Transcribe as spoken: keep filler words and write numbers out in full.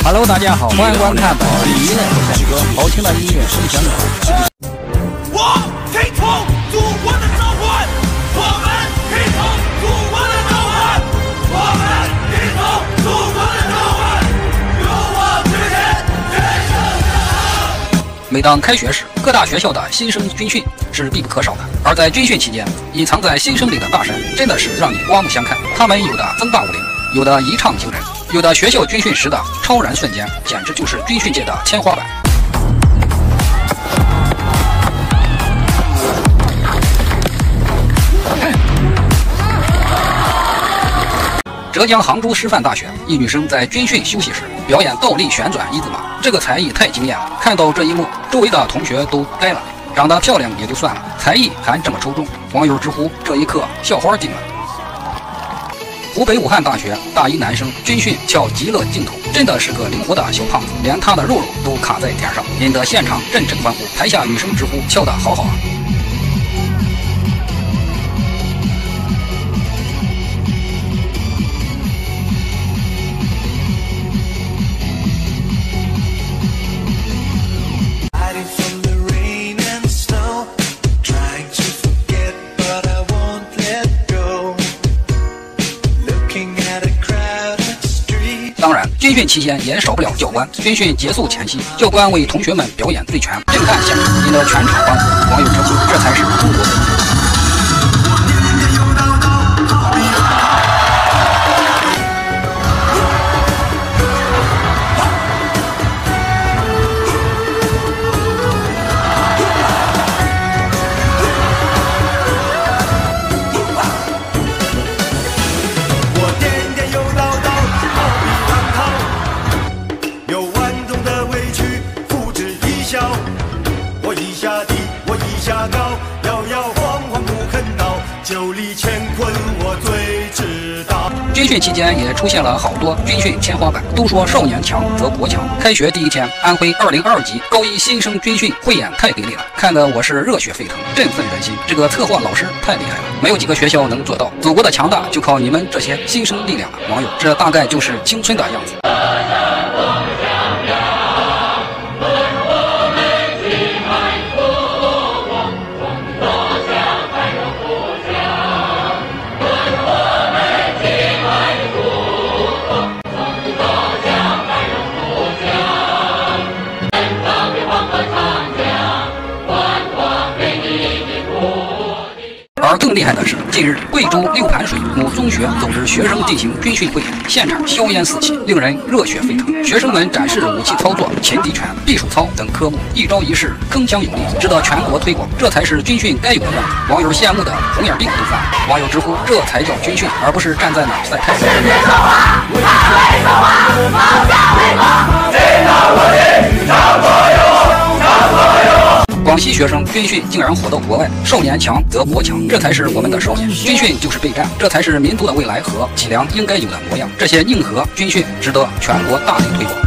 Hello， 大家好，欢迎观看本期音乐首歌，好听的音乐分享给我听从祖国的召唤，我们听从祖国的召唤，我们听从祖国的召唤，勇往直前，决胜前行。 每当开学时，各大学校的新生军训是必不可少的。而在军训期间，隐藏在新生里的大神，真的是让你刮目相看。他们有的增大武林，有的一唱惊人，有的学校军训时的超然瞬间，简直就是军训界的天花板。浙江杭州师范大学一女生在军训休息时表演倒立旋转一字马，这个才艺太惊艳了。看到这一幕，周围的同学都呆了。长得漂亮也就算了，才艺还这么出众，网友直呼这一刻校花进了。湖北武汉大学大一男生军训跳极乐净土，真的是个灵活的小胖子，连他的肉肉都卡在天上，引得现场阵阵欢呼。台下女生直呼跳得好好啊！当然，军训期间也少不了教官。军训结束前夕，教官为同学们表演醉拳，震撼现场，引得全场欢呼。网友称这才是中国本色。 我一下低，我一下高，摇摇晃晃不肯倒，九里乾坤我最知道。 军训期间也出现了好多军训天花板，都说少年强则国强。开学第一天，安徽二零二级高一新生军训汇演太给力了，看得我是热血沸腾，振奋人心。这个策划老师太厉害了，没有几个学校能做到。祖国的强大就靠你们这些新生力量了。网友，这大概就是青春的样子。而更厉害的是，近日贵州六盘水某中学组织学生进行军训汇演，现场硝烟四起，令人热血沸腾。学生们展示武器操作、擒敌拳、避暑操等科目，一招一式铿锵有力，值得全国推广。这才是军训该有的样子。网友羡慕的红眼病都犯了。网友直呼这才叫军训，而不是站在哪儿晒太阳。广西学生军训竟然火到国外，少年强则国强，这才是我们的少年。军训就是备战，这才是民族的未来和脊梁应该有的模样。这些硬核军训值得全国大力推广。